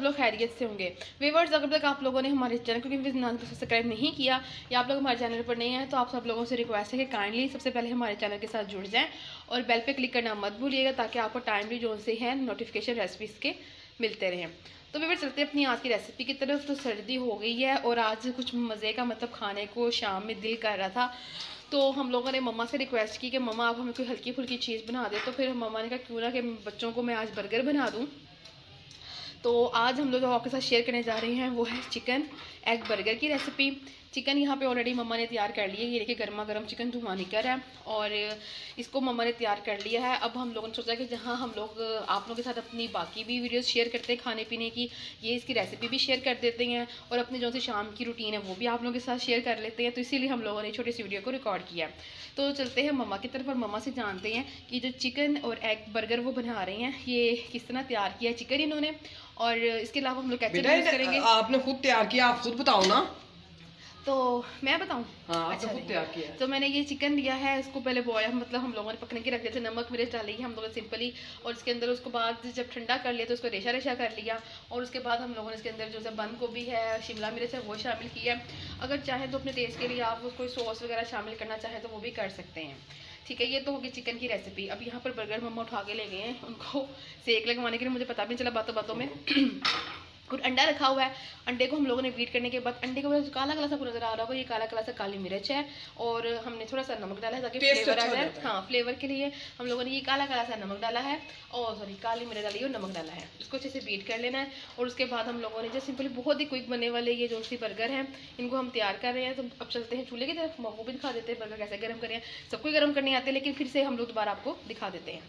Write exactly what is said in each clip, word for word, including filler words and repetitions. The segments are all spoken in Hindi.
लोग खैरियत से होंगे। व्यूअर्स, अगर तक आप लोगों ने हमारे चैनल को सब्सक्राइब नहीं किया या आप लोग हमारे चैनल पर नहीं हैं तो आप सब लोगों से रिक्वेस्ट है कि काइंडली सबसे पहले हमारे चैनल के साथ जुड़ जाएं और बेल पे क्लिक करना मत भूलिएगा ताकि आपको टाइमली जो से हैं नोटिफिकेशन रेसिपीज़ के मिलते रहें। तो व्यूअर्स, चलते हैं अपनी आज की रेसिपी की तरफ। तो सर्दी हो गई है और आज कुछ मज़े का मतलब खाने को शाम में दिल कर रहा था, तो हम लोगों ने मम्मा से रिक्वेस्ट की कि मम्मा आप हमें कोई हल्की फुल्की चीज़ बना दे। तो फिर मम्मा ने कहा क्यों ना कि बच्चों को मैं आज बर्गर बना दूँ। तो आज हम लोग जो आपके साथ शेयर करने जा रहे हैं वो है चिकन एग बर्गर की रेसिपी। चिकन यहाँ पे ऑलरेडी मम्मा ने तैयार कर लिया है। ये देखिए गर्मा गर्म चिकन धुआं निकल है और इसको मम्मा ने तैयार कर लिया है। अब हम लोगों ने सोचा कि जहाँ हम लोग आप लोगों के साथ अपनी बाकी भी वीडियोस शेयर करते हैं खाने पीने की, ये इसकी रेसिपी भी शेयर कर देते हैं और अपनी जो सी शाम की रूटीन है वो भी आप लोगों के साथ शेयर कर लेते हैं। तो इसीलिए हम लोगों ने छोटी सी वीडियो को रिकॉर्ड किया। तो चलते हैं मम्मा की तरफ और मम्मा से जानते हैं कि जो चिकन और एग बर्गर वो बना रहे हैं ये किस तरह तैयार किया है चिकन इन्होंने, और इसके अलावा हम लोग केचप यूज करेंगे। आपने खुद तैयार किया, आप खुद बताओ ना। तो मैं बताऊं? हाँ, अच्छा, खुद तैयार किया। तो मैंने ये चिकन लिया है, इसको पहले बॉयल मतलब हम लोगों ने पकने के रख दिया था, नमक मिर्च डाली है हम लोगों ने सिंपली, और इसके अंदर उसको बाद जब ठंडा कर लिया तो उसको रेशा रेशा कर लिया और उसके बाद हम लोगों ने इसके अंदर जो है बंद गोभी है, शिमला मिर्च है वो शामिल किया है। अगर चाहें तो अपने टेस्ट के लिए आप कोई सॉस वगैरह शामिल करना चाहें तो वो भी कर सकते हैं। ठीक है, ये तो होगी चिकन की रेसिपी। अब यहाँ पर बर्गर मम्मा उठा के ले गए हैं, उनको सेक लगवाने के लिए, मुझे पता भी नहीं चला बातों बातों में। और अंडा रखा हुआ है, अंडे को हम लोगों ने बीट करने के बाद अंडे का काला काला सा नजर आ रहा होगा, ये काला काला सा काली मिर्च है और हमने थोड़ा सा नमक डाला है ताकि फ्लेवर आ जाए। हाँ, फ्लेवर के लिए हम लोगों ने ये काला काला सा नमक डाला है और सॉरी काली मिर्च डाली और नमक डाला है। इसको अच्छे से बीट कर लेना है और उसके बाद हम लोगों ने जो सिंपली बहुत ही क्विक बनने वाले ये जो सी बर्गर हैं इनको हम तैयार कर रहे हैं। तो अब चलते हैं चूल्हे की तरफ, वो भी दिखा देते हैं बर्गर कैसे गर्म करें। सबको गर्म करने आते हैं लेकिन फिर से हम लोग दोबारा आपको दिखा देते हैं।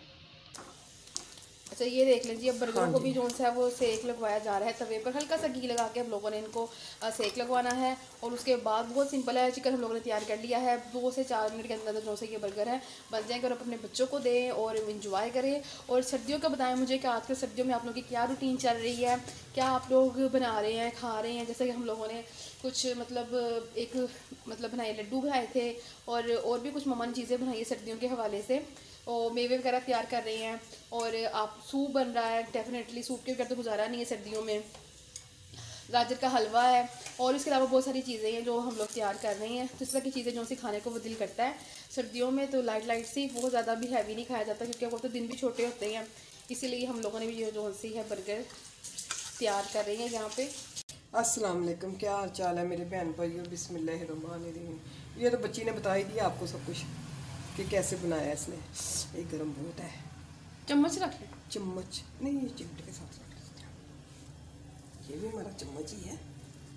अच्छा, ये देख लीजिए अब बर्गर को भी जो सा है वो सेक लगवाया जा रहा है तवे पर, हल्का सा घी लगा के हम लोगों ने इनको सेक लगवाना है। और उसके बाद बहुत सिंपल है, चिकन हम लोगों ने तैयार कर लिया है, दो से चार मिनट के अंदर जो से ये बर्गर है बन जाएंगे और अपने बच्चों को दें और इंजॉय करें। और सर्दियों का बताएं मुझे कि आजकल सर्दियों में आप लोगों की क्या रूटीन चल रही है, क्या आप लोग बना रहे हैं खा रहे हैं। जैसे कि हम लोगों ने कुछ मतलब एक मतलब बनाए लड्डू बनाए थे और और भी कुछ मम्मा ने चीज़ें बनाई है सर्दियों के हवाले से, और मेवे वगैरह तैयार कर रही हैं। और आप सूप बन रहा है, डेफिनेटली सूप के बगैर तो गुजारा नहीं है सर्दियों में। गाजर का हलवा है और इसके अलावा बहुत सारी चीज़ें हैं जो हम लोग तैयार कर रहे हैं। तो इस तरह की चीज़ें जो सी खाने को वो दिल करता है सर्दियों में, तो लाइट लाइट सी, बहुत ज़्यादा भी हैवी नहीं खाया जाता क्योंकि वो तो दिन भी छोटे होते हैं। इसीलिए हम लोगों ने भी ये जो सी है बर्गर तैयार कर रही हैं यहाँ पे। अस्सलाम वालेकुम, क्या हाल चाल है मेरे बहन भाइयों। बिस्मिल्लाहिर्रहमानिर्रहीम। ये तो बच्ची ने बता ही दिया आपको सब कुछ कि कैसे बनाया इसने। एक गरम बहुत है, चम्मच रख ले। चम्मच नहीं, ये चिमटे के साथ रख लेते हैं। ये भी हमारा चम्मच ही है।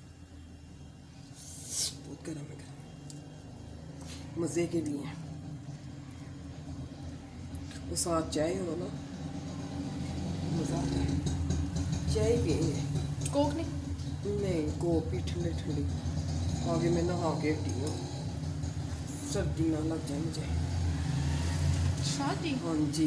बहुत गरम है, गरम मज़े के लिए हैं। वो साथ चाय हो ना, मज़ा आता है। चाय पिएंगे, कोक नहीं नहीं कोक भी ठंडी ठंडी। आगे मैं नहा के हटी हूँ, सर्दी ना लग जाए मुझे। शादी? हाँ जी,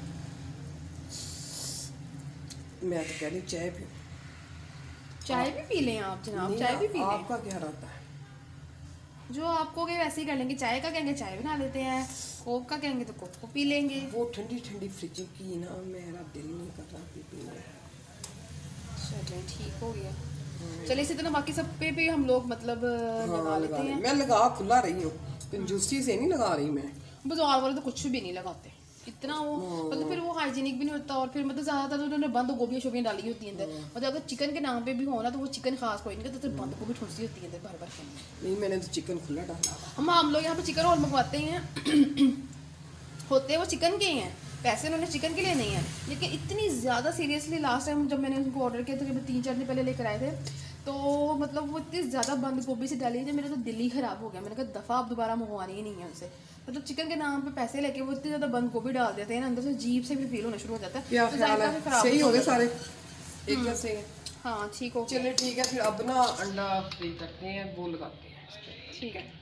मैं तो कह रही चाय पी। चाय भी पी लें आप जनाब, चाय भी पी लें। आपका क्या रहता है? जो आपको कहे वैसे ही कर लेंगे। चाय का कहेंगे चाय बना लेते हैं, कोक का कहेंगे तो कोक को पी लेंगे। वो ठंडी ठंडी फ्रिज की ना, मेरा दिल नहीं कर रहा पी पीने। चलिए ठीक हो गया। चलिए इसी तरह बाकी सब पे भी हम लोग मतलब हाँ, लगा लेते हैं। मैं लगा खुला रही हूँ, कंजूसी से नहीं लगा रही मैं। बाजार वाले तो कुछ भी नहीं लगाते इतना, वो मतलब फिर वो हाइजीनिक भी नहीं होता और फिर मतलब ज़्यादातर तो उन्होंने बंद गोभी शोभियाँ डाली होती हैं अंदर। मतलब अगर चिकन के नाम पे भी हो ना तो वो चिकन खास कोई नहीं करता, तो बंद गोभी ठुसी होती है अंदर भर भर के। नहीं, मैंने तो चिकन खुला डाला। हम हम लोग यहाँ पे चिकन और मंगवाते हैं होते वो चिकन के ही हैं, पैसे उन्होंने चिकन के लिए नहीं है। लेकिन इतनी ज़्यादा सीरियसली लास्ट टाइम जब मैंने उनको ऑर्डर किया था, तीन चार दिन पहले लेकर आए थे, तो मतलब वो इतनी ज़्यादा बंद गोभी से डाली है मेरा तो दिल ही ख़राब हो गया। मैंने कहा दफ़ा आप दोबारा मंगवानी ही नहीं है उनसे। मतलब चिकन के नाम पे पैसे लेके वो इतनी ज़्यादा बंद गोभी डाल देते हैं ना, अंदर से जीप से भी फील होना शुरू हो जाता है। क्या ख्याल है? सही हो गए सारे एक जैसे? हाँ ठीक हो। चलिए ठीक है, फिर अब ना अंडा फ्री करते हैं, वो लगाते हैं। ठीक है,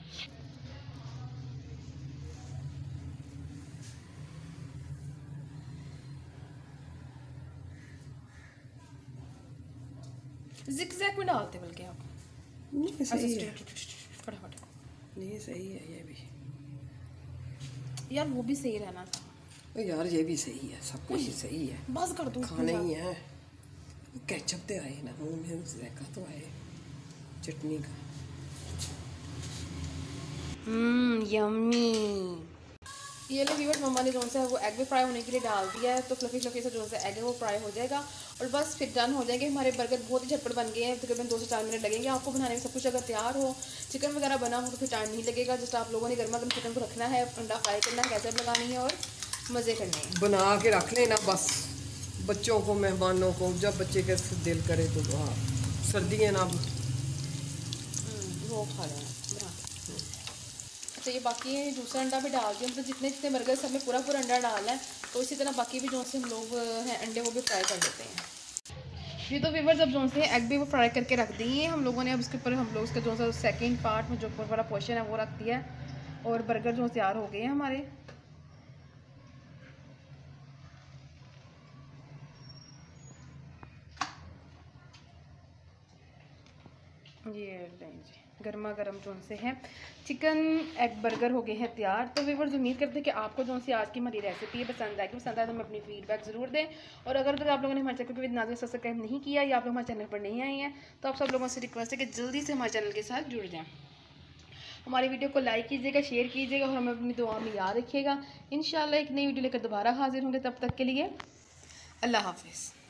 ज़िगज़ैग में डालते बल्कि आप। नहीं सही है, फटाफट। नहीं सही है ये भी यार, वो भी सही रहना था। यार, ये भी सही है, सब कुछ ही सही है। बस कर दूँ, खाने ही है। केचप तो आए ना मुंह में, जायका तो आए चटनी का। Hmm yummy. ये लो व्यूअर्स, मम्मा ने जो सा वो एग भी फ्राई होने के लिए डाल दिया है, तो फ्लफी फ्लफी से जो सा एग है वो फ्राई हो जाएगा और बस फिर डन हो जाएंगे हमारे बर्गर। बहुत ही झटपट बन गए हैं, तकरीबन दो से चार मिनट लगेंगे आपको बनाने में। सब कुछ अगर तैयार हो, चिकन वगैरह बना हो तो फिर टाइम नहीं लगेगा। जस्ट आप लोगों ने गर्मा गर्म चिकन को रखना है, अंडा फ्राई करना है, कैसे लगानी है और मज़े करने हैं। बना के रख लेना बस, बच्चों को, मेहमानों को, जब बच्चे के दिल करे तो। हाँ सर्दी है ना, वो खा लेना बना। अच्छा ये बाकी है, दूसरा अंडा भी डाल दिया, मतलब जितने जितने बर्गर सब में पूरा पूरा अंडा डालना है, तो इसी तरह बाकी भी जो से हम लोग हैं अंडे वो भी फ्राई कर देते हैं। ये तो व्यूअर्स अब जो से एग भी वो फ्राई करके रख दिए हम लोगों ने। अब इसके ऊपर हम लोग उसका जो सा सेकेंड पार्ट में जो ऊपर वाला पोर्शन है वो रख दिया है और बर्गर जो तैयार हो गए हैं हमारे। ये जी गर्मा गर्म जो से है चिकन एग बर्गर हो गए हैं तैयार। तो व्यूअर्स उम्मीद करते हैं कि आपको जो सी आज की हमारी रेसिपी पसंद आएगी। पसंद आए तो हमें अपनी फीडबैक ज़रूर दें, और अगर तक आप लोगों ने हमारे चैनल पर नाज़िम सब्सक्राइब नहीं किया या आप लोग हमारे चैनल पर नहीं आए हैं तो आप सब लोगों से रिक्वेस्ट है कि जल्दी से हमारे चैनल के साथ जुड़ जाएँ। हमारी वीडियो को लाइक कीजिएगा, शेयर कीजिएगा और हमें अपनी दुआ में याद रखिएगा। इंशाल्लाह एक नई वीडियो लेकर दोबारा हाजिर होंगे, तब तक के लिए अल्लाह हाफिज़।